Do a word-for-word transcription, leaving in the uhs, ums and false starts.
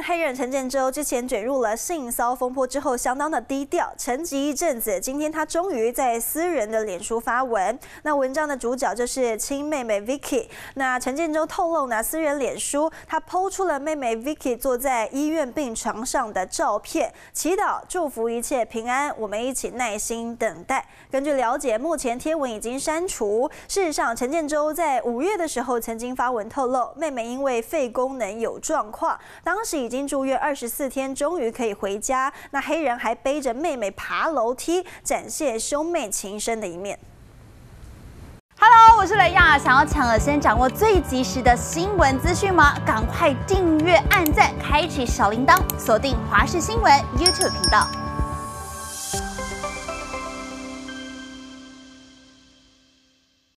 黑人陈建州之前卷入了性骚风波之后，相当的低调，沉寂一阵子。今天他终于在私人的脸书发文。那文章的主角就是亲妹妹 Vicky。那陈建州透露呢，私人脸书他 po 出了妹妹 Vicky 坐在医院病床上的照片，祈祷祝福一切平安，我们一起耐心等待。根据了解，目前贴文已经删除。事实上，陈建州在五月的时候曾经发文透露，妹妹因为肺功能有状况，当时已经住院二十四天，终于可以回家。那黑人还背着妹妹爬楼梯，展现兄妹情深的一面。 Hello， 我是雷亚，想要抢了先掌握最及时的新闻资讯吗？赶快订阅、按赞、开启小铃铛，锁定华视新闻 YouTube 频道。